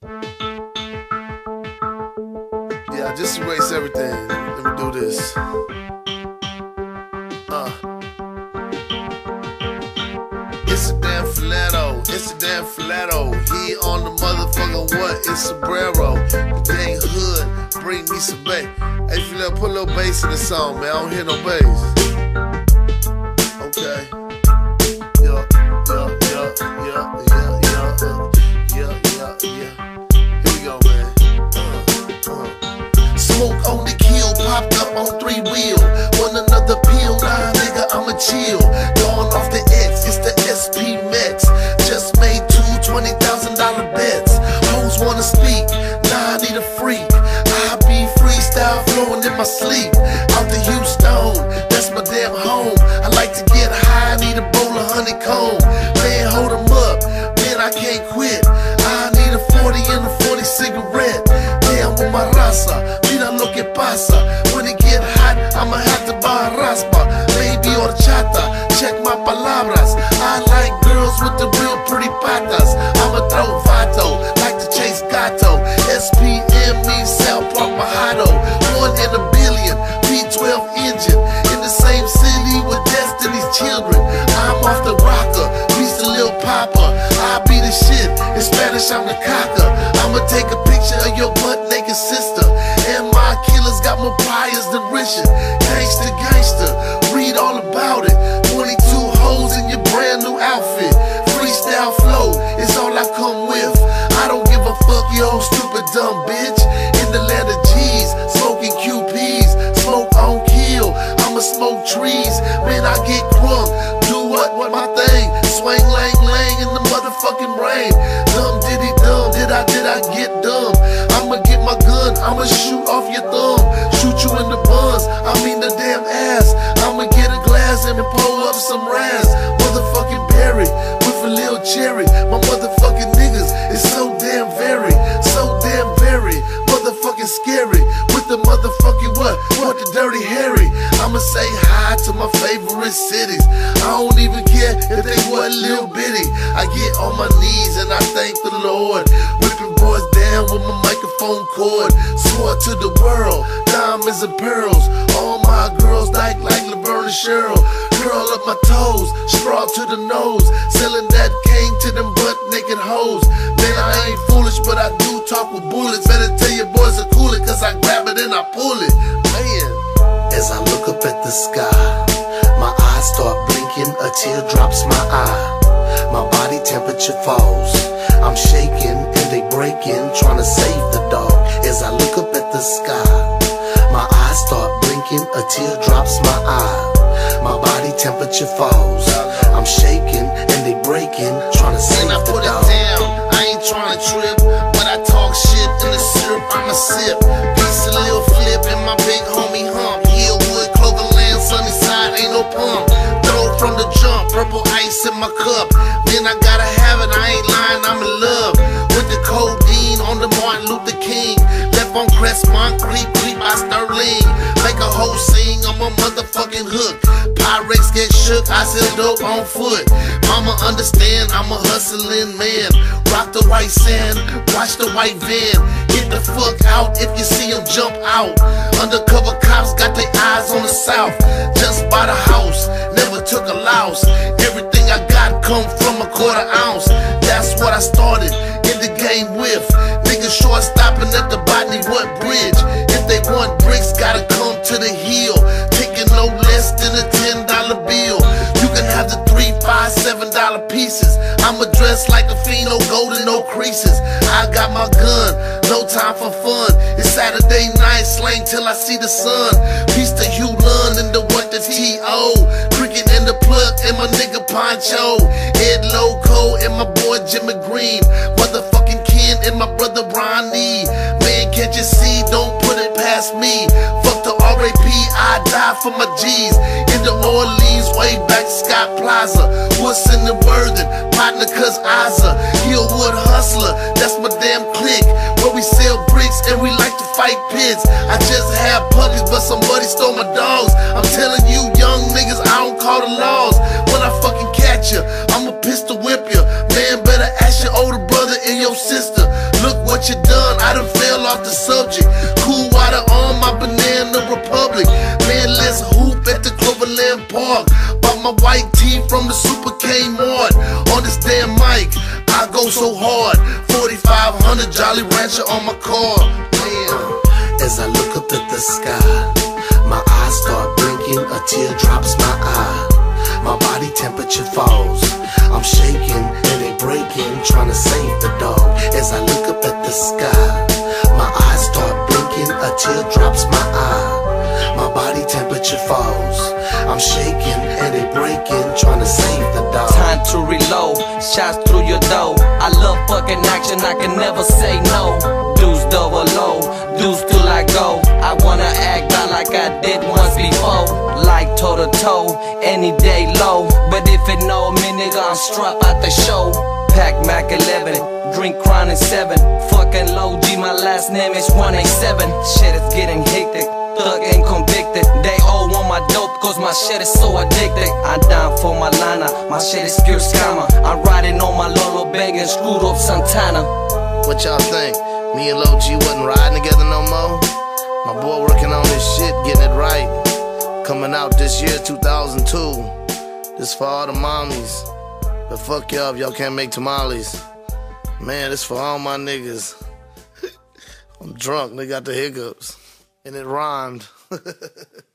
Yeah, just erase everything. Let me do this. It's a damn Filetto, it's a damn Filetto. He on the motherfucking what? It's Sombrero. The dang hood, bring me some bass. Hey, Filetto, put a little bass in the song, man. I don't hear no bass. Okay. Yeah. Here we go, man. Smoke on the kill, popped up on 3-wheel. Want another pill? Nah, nigga, I'ma chill. Going off the X, it's the SP Max. Just made two $20,000 bets. Hoes wanna speak, nah, I need a freak. I be freestyle flowing in my sleep. Out to Houston, that's my damn home. I like to get high, I need a bowl of honeycomb. Man, hold 'em up, man, I can't quit. I need a 40 and a 40 cigarette. Damn, with my raza, mira lo que pasa. When it get hot, I'ma have to buy a raspa. Maybe horchata, check my palabras. I like girls with the real pretty patas. I'ma throw vato, like to chase gato. SPM means South Park Mojado. 1 in a billion, V12 engine. In the same city with Destiny's Children. I'm off the rocker, piece of Lil Papa. I be the shit, in Spanish I'm the caca. I'ma take a picture of your butt naked sister. And my killers got more pliers than Richard. Gangsta, gangsta, read all about it. 22 hoes in your brand new outfit. Freestyle flow is all I come with. I don't give a fuck, yo, stupid dumb bitch. In the land of G's, smoking QPs, smoke on kill. I'ma smoke trees, man, I get crunk. Do what my thing, swing lang lang in the motherfucking rain. Dumb diddy dumb, did I get dumb? I'ma get my gun, I'ma shoot off your thumb. Shoot you in the buns, I mean the damn ass. I'ma get a glass and pull up some raz. Motherfucking berry, with a little cherry. My motherfucking niggas is so damn very motherfucking scary. With the motherfucking what the Dirty Harry. I'ma say hi to my favorite cities. I don't even care if they what little bitty. I get on my knees and I thank the Lord. Whipping boys down with my microphone cord. Swore to the world, diamonds and pearls. All my girls like Laverne and Cheryl. Curl up my toes, straw to the nose. Selling that cane to them butt naked hoes. Man, I ain't foolish, but I do talk with bullets. Better tell your boys to cool it, cause I grab it and I pull it. Man. As I look up at the sky, my eyes start blinking, a tear drops my eye. My body temperature falls, I'm shaking and they breaking, trying to save the dog. As I look up at the sky, my eyes start blinking, a tear drops my eye. My body temperature falls, I'm shaking and they breaking, trying to save the dog. When I put it down, I ain't trying to trip, but I talk shit in the syrup, I'ma sip. Piece of Lil Flip and my big homie Hump. Hillwood, Cloverland, Sunnyside, ain't no pump. Throw from the jump, purple ice in my cup. Then I gotta have it, I ain't lying, I'm in love. With the codeine on the Martin Luther King. Left on Crestmont, creep by Sterling. Make a whole scene on my motherfucking hook. Pyrex get shook, I sell dope on foot. Mama understand, I'm a hustling man. Rock the white sand, watch the white van. Get the fuck out if you see him jump out. Undercover cops got their eyes on the south. Just bought a house, never took a loss. Everything I got come from a quarter ounce. That's what I started in the game with. Niggas short stopping at the Botany Wood Bridge. If they want bricks, gotta come to the hill. Taking no less than a $10 bill. You can have the $3, $5, $7 pieces. I'ma dress like a fiend, no gold and no creases. I got my gun, no time for fun. It's Saturday night, slang till I see the sun. Peace to Hugh Lund and the what the T.O. Cricket and the plug and my nigga Poncho. Ed Loco and my boy Jimmy Green. Motherfucking Ken and my brother Ronnie. Man, can't you see? Don't put it past me. Fuck the R.A.P. I die for my G's. In the Orleans, way back Scott Plaza. What's in the Worthing? Partner cuz Isa. Hillwood hustler, that's my damn clique. Where we sell bricks and we like to fight pits. I just have puppies, but somebody stole my dogs. I'm telling you, young niggas, I don't call the laws. When I fucking catch you, I'ma pistol whip you. Man, better ask your older brother and your sister. Look what you done, I done fell off the subject. Cool water on my banana republic. Man, let's hoop at the Cloverland Park. Bought my white tee from the Super Kmart. On this damn mic, I go so hard. 4500 Jolly Rancher on my car. Damn. As I look up at the sky, my eyes start blinking, a tear drops my eye. My body temperature falls, I'm shaking and they breaking, trying to save the dog. As I look up at the sky, my eyes start blinking, a tear drops my eye. My body temperature falls, I'm shaking and they breaking, trying to save the dog. Time to reload, shots through your door. I love fucking action, I can never say no. Deuce double low, deuce till I go. I wanna act out like I did once before, like toe to toe, any day low. But if it know me, nigga, I'm struck out the show. Pack Mac 11, drink Crown 7. Fucking low G, my last name is 187. Shit is getting hectic, thug ain't convicted. They all want my dope cause my shit is so addicted. I'm down for my lana, my shit is pure scammer. I'm riding on my Lolo banging, screwed up Santana. What y'all think? Me and Lil G wasn't riding together no more? My boy working on this shit, getting it right. Coming out this year, 2002. This for all the mommies. But fuck y'all if y'all can't make tamales. Man, this for all my niggas. I'm drunk, they got the hiccups. And it rhymed.